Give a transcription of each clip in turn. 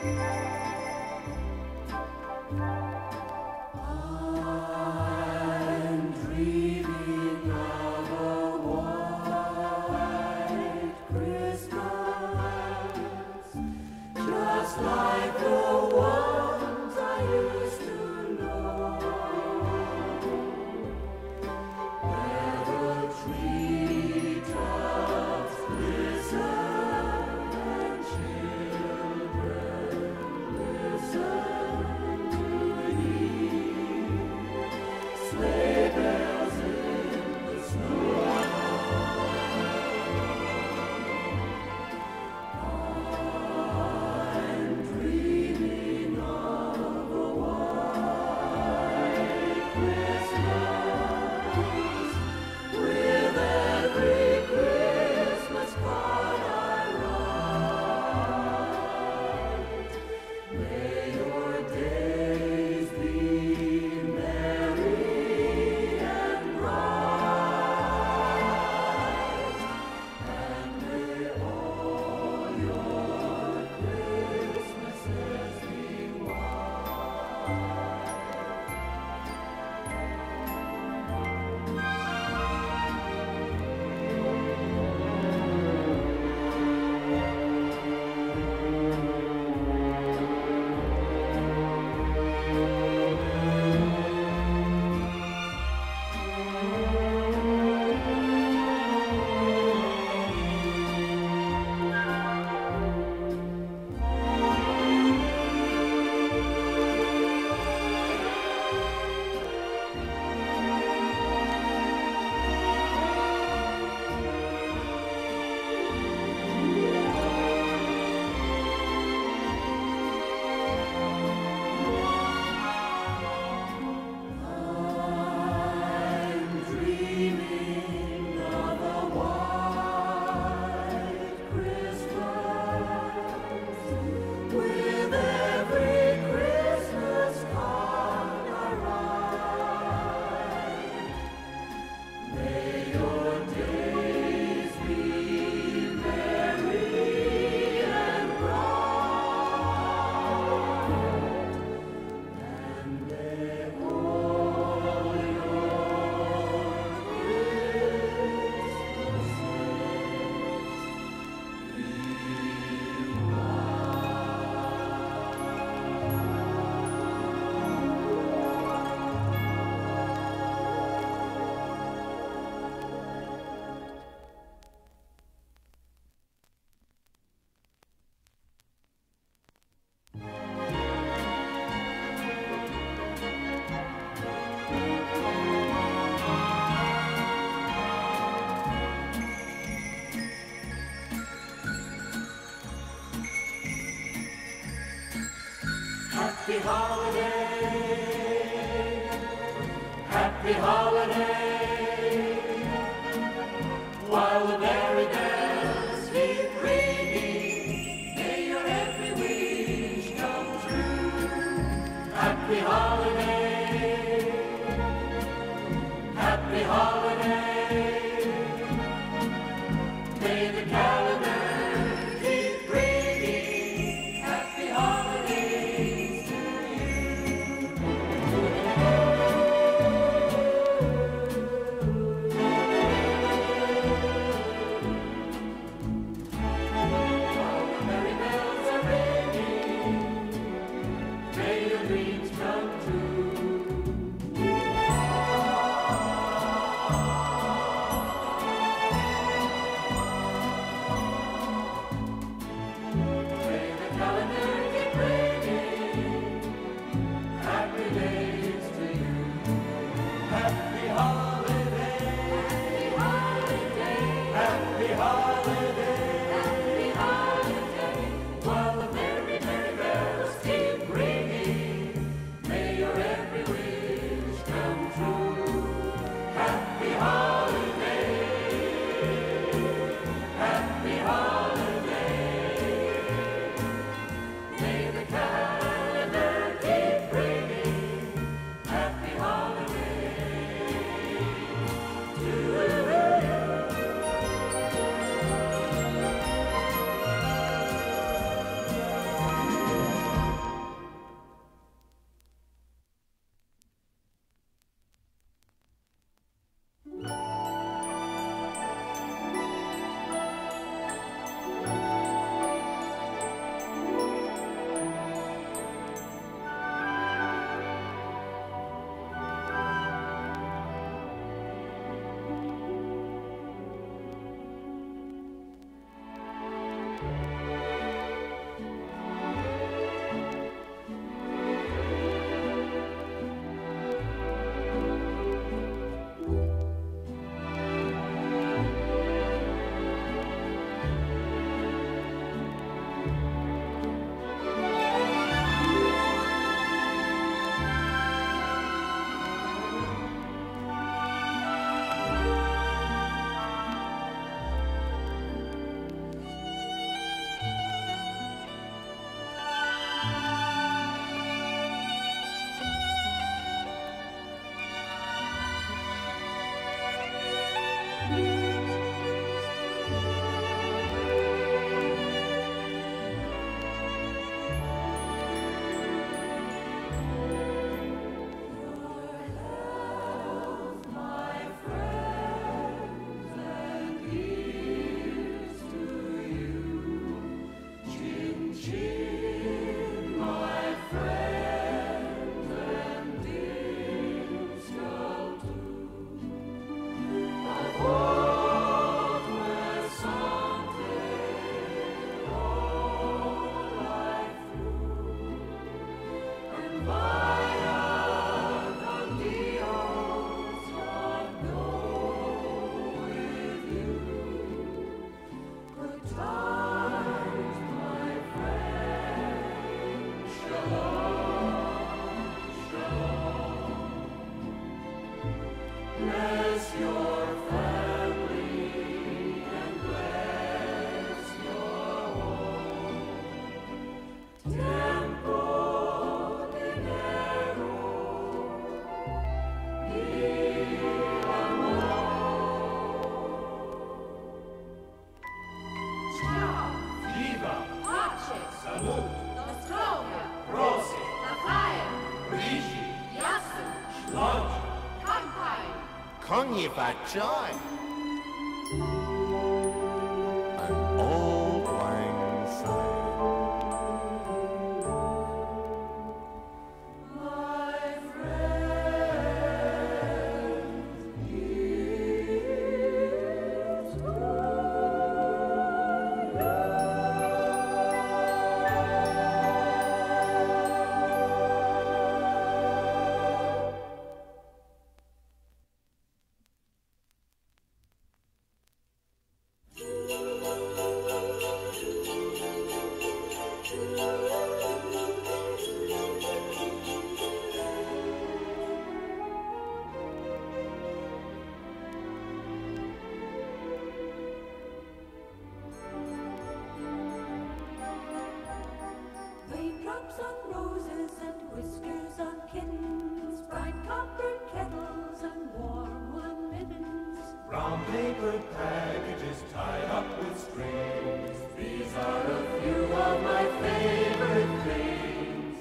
Happy holiday, happy holiday, while the merry bells keep ringing, may your every wish come true. Happy holiday, happy holiday, may the calendar keep bringing happy holidays to you. While the merry bells are ringing, may your dreams come true. Bless your family and bless your home. Tempo dinero, il amor. Ciao, Viva! pace, Salut! nostrovia, Prosi! Natale, Rigi! Yasu, Lunch! Kanpai. Kongi Bachai. An old lang syne. My friend, here's to raindrops on roses and whiskers on kittens, bright copper kettles and warm woolen mittens. Brown paper packages tied up with strings. These are a few of my favorite things.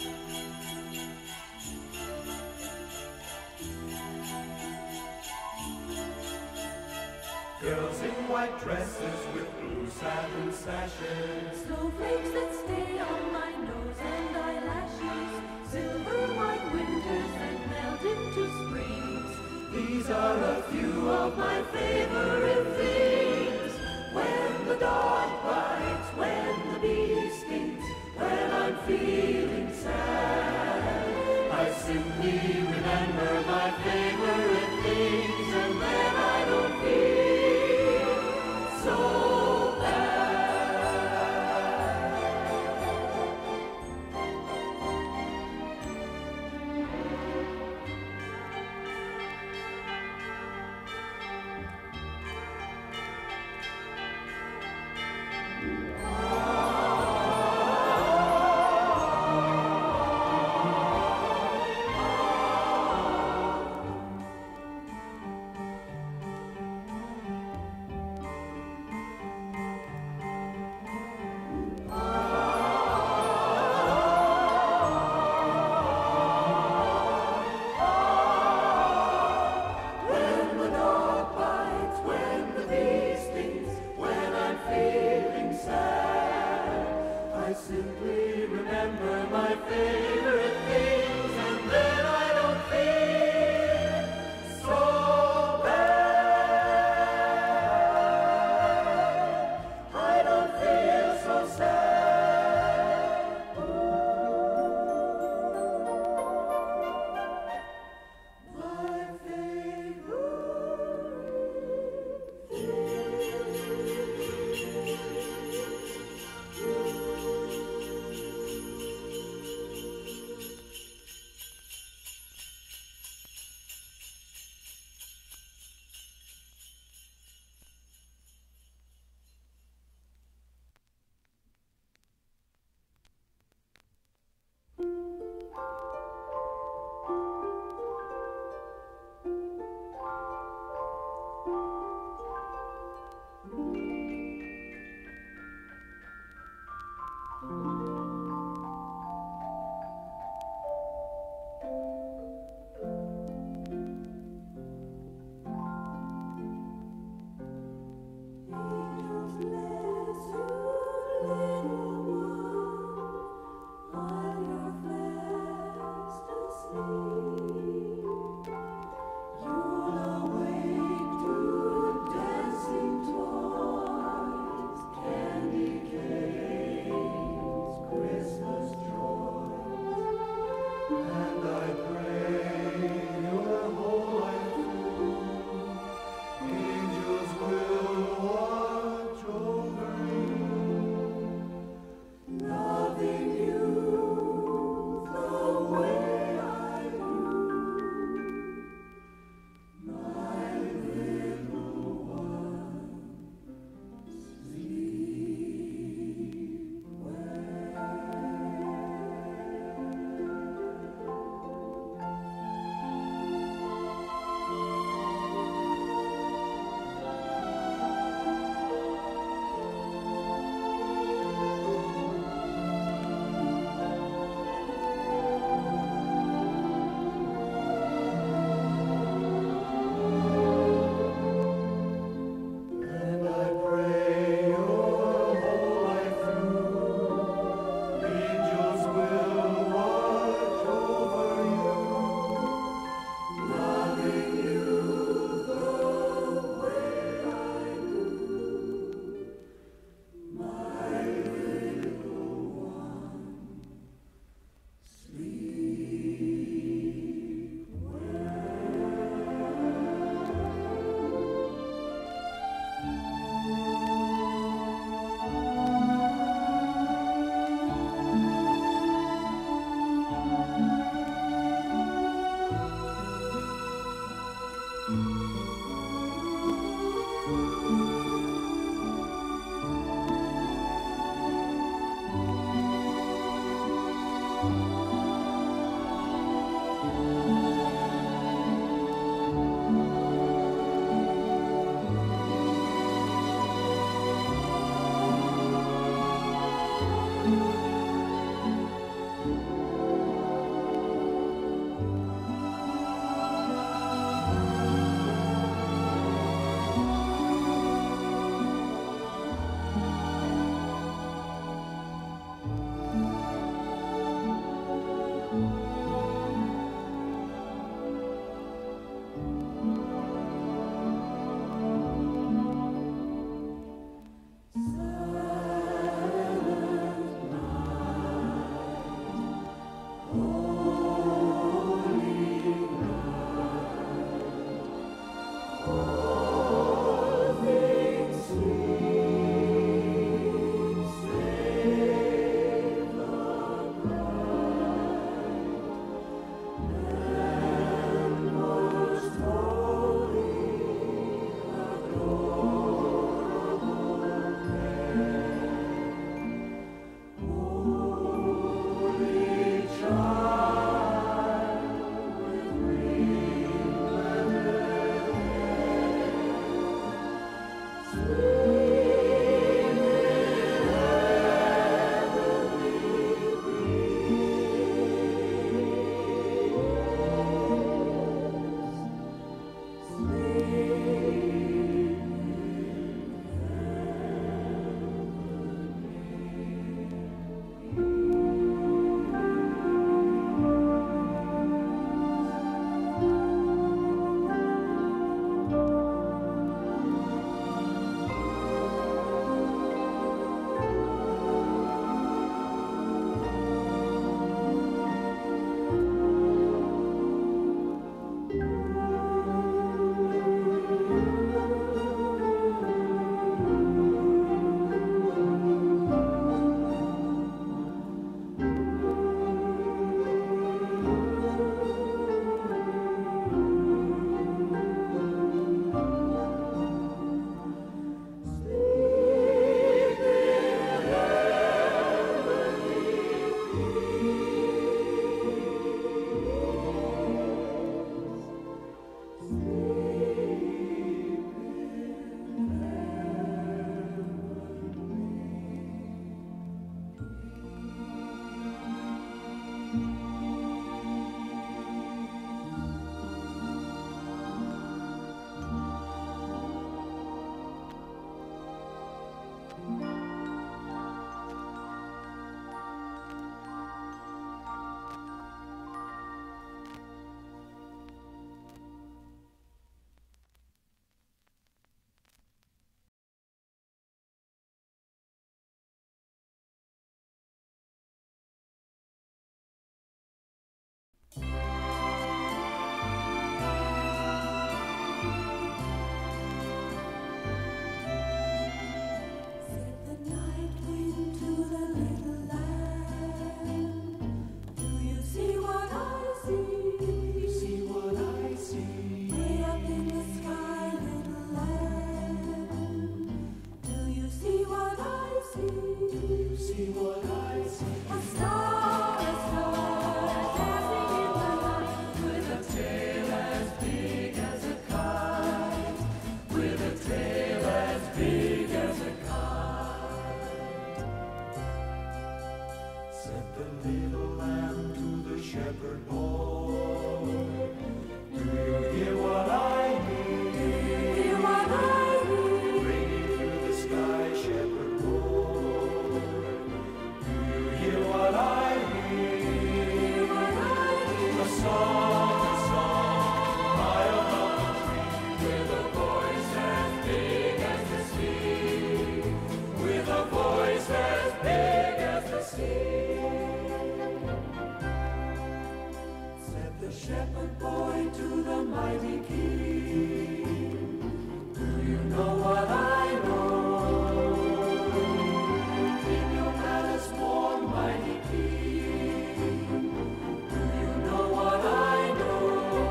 Girls in white dresses with blue satin sashes. Snowflakes that stay on my nose and eyelashes. Silver white winters that melt into springs. These are a few of my favorite things. When the dog bites, when the bee stings, when I'm feeling sad, I simply remember my favorite things, and then I don't feel so when the dog bites, when the bee stings, when I'm feeling sad, I simply remember my favorite things, and then I don't feel so bad. I don't feel so sad. My favorite. little lamb to the shepherd boy. Do you hear what I hear? Hear what I hear? Ringing through the sky, shepherd boy. Do you hear what I hear? Hear what I hear? A song, high above the tree, with a voice as big as the sea, with a voice as big as the sea. Said the shepherd boy to the mighty king, do you know what I know? Keep your palace warm, mighty king. Do you know what I know?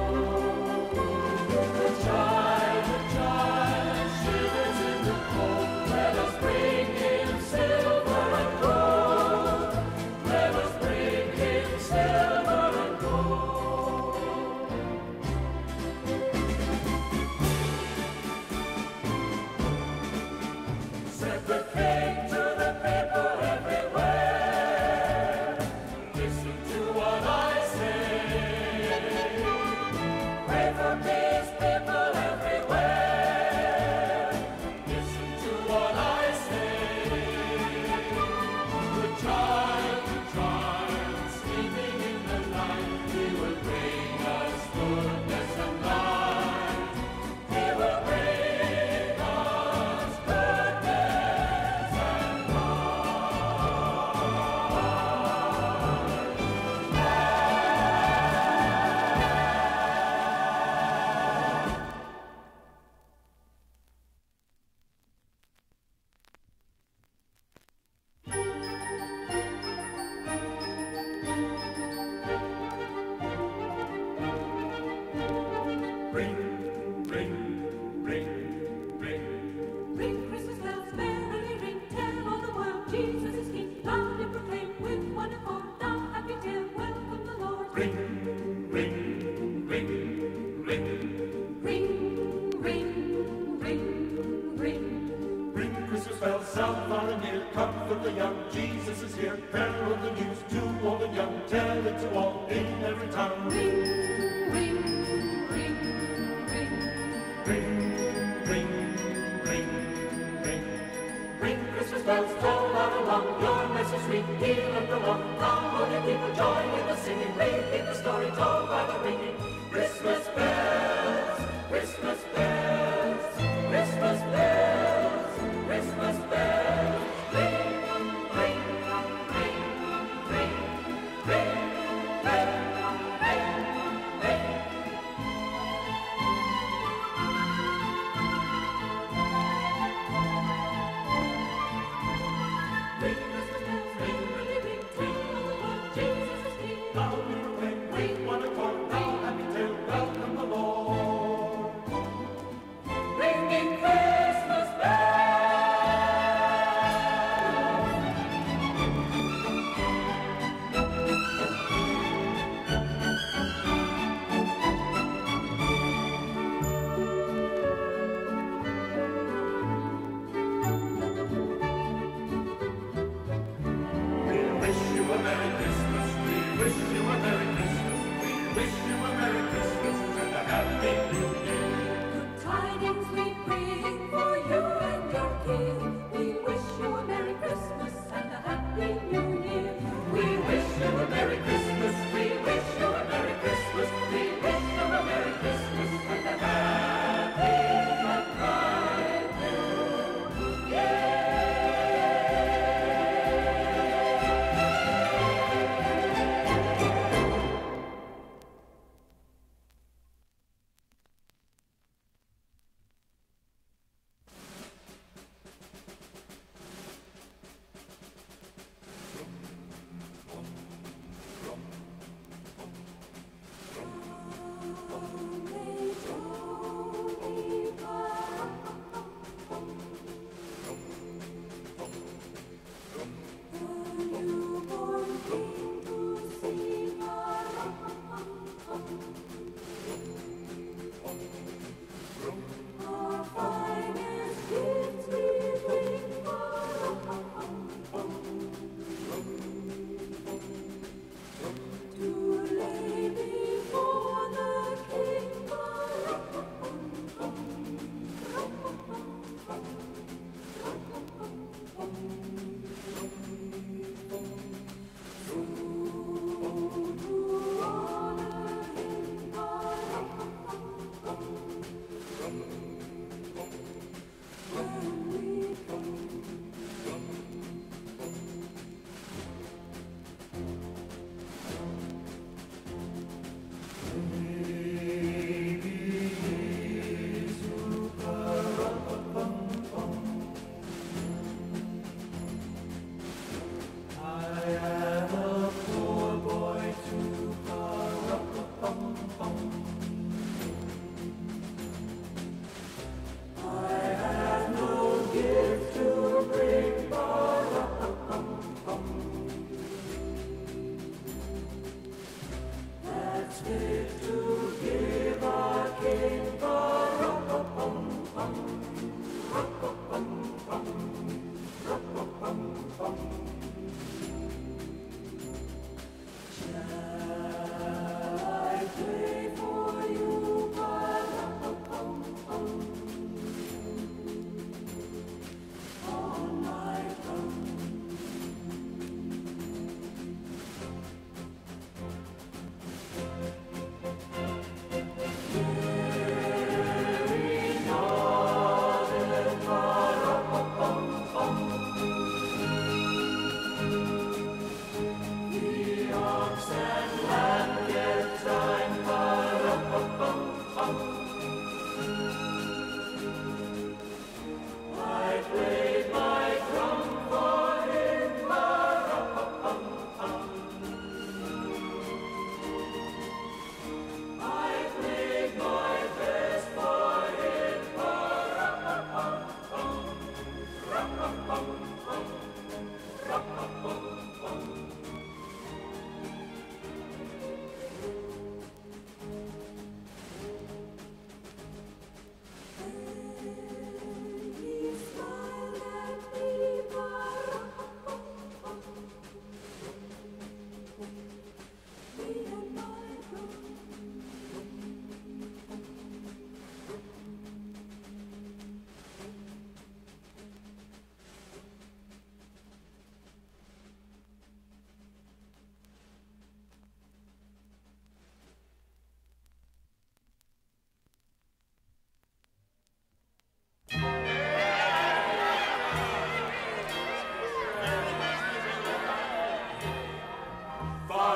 The child shivers in the cold. Let us bring him silver and gold. Let us bring him silver and gold. Said the king to the people everywhere, listen to what I say. Pray for peace, people everywhere, listen to what I say. The child, sleeping in the night, he will bring us goodness and light. He will bring us goodness and Ring, ring, ring, ring. Ring Christmas bells, merrily ring, tell all the world Jesus is King. Loudly proclaim with one accord, now happy tale, welcome the Lord. Ring, ring, ring, ring. Ring, ring, ring, ring. Ring Christmas bells, sound far and near, comfort the young, Jesus is here. Herald the news to old and young, tell it to all in every town. Ring, ring, ring, ring. Ring, ring, ring, ring. Ring Christmas bells, toll out along, your message sweet, heal and prolong. Come, all you people, join in the singing, repeat the story told by the ringing. Christmas bells, Christmas bells, Christmas bells, Christmas bells. Ring, ring, ring, ring, ring, ring, ring, ring. Ring Christmas bells, merrily ring, tell all the world Jesus is King. Loudly proclaim, with one accord, now happy tale, welcome the Lord. Ringing Christmas bells.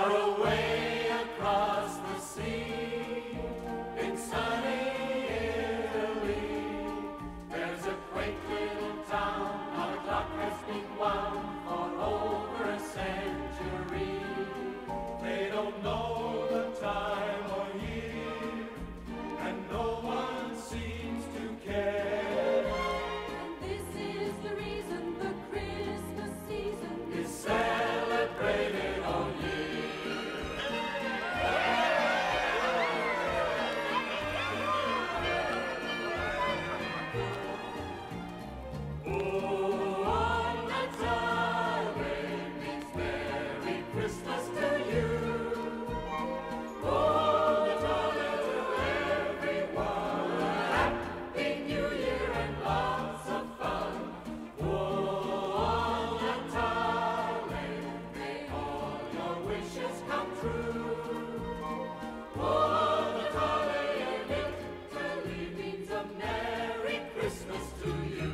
Far away across the sea, in sunny Italy, there's a quaint little town. Now the clock has been wound for over a century. They don't know the time or year, and no one seems to care. And this is the reason the Christmas season Is celebrated all year. Buon Natale means Merry Christmas to you. Buon Natale to everyone. Happy New Year and lots of fun. Buon Natale, may all your wishes come true. Buon Natale in Italy means a Merry Christmas to you.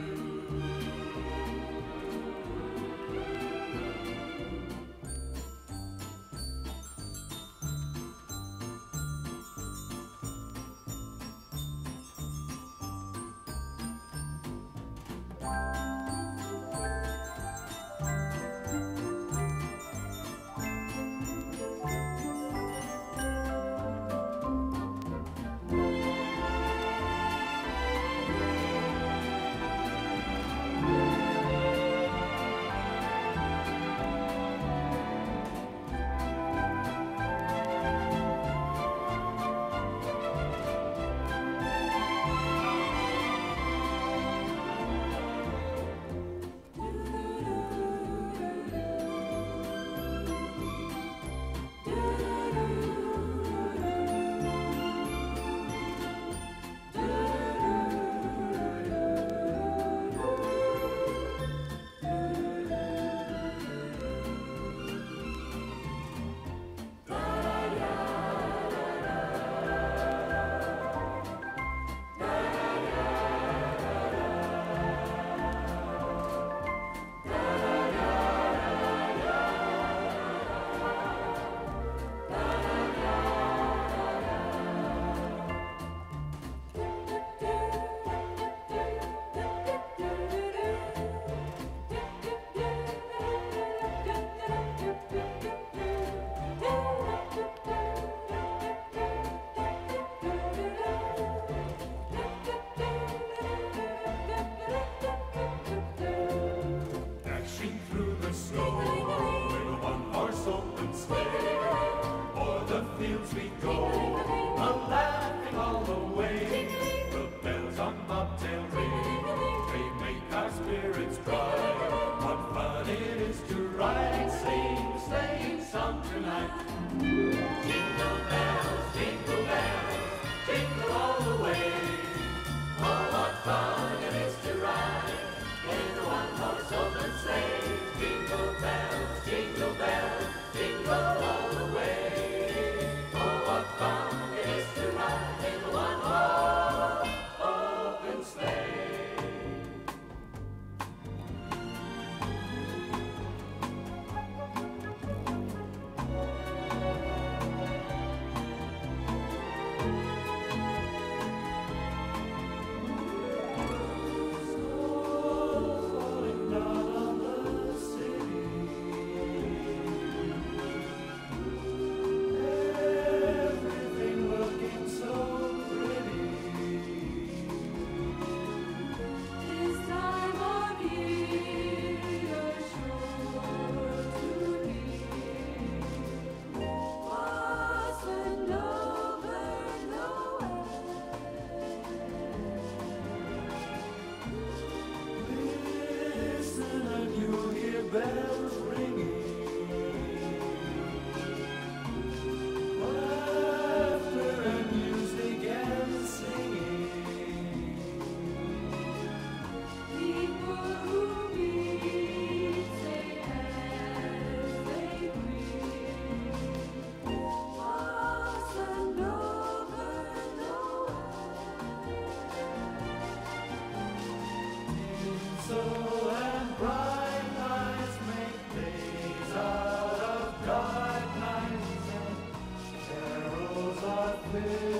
Dashing through the snow with a one-horse open sleigh, o'er the fields we go, a-laughing all the way. The bells on bobtail ring, they make our spirits bright. What fun it is to ride and sing a sleighing song tonight. Jingle bells, jingle all the way. Oh, what fun it is to ride in a one-horse open sleigh. Jingle bells, jingle all the way. Oh, what fun it is to ride in a one-horse open sleigh. will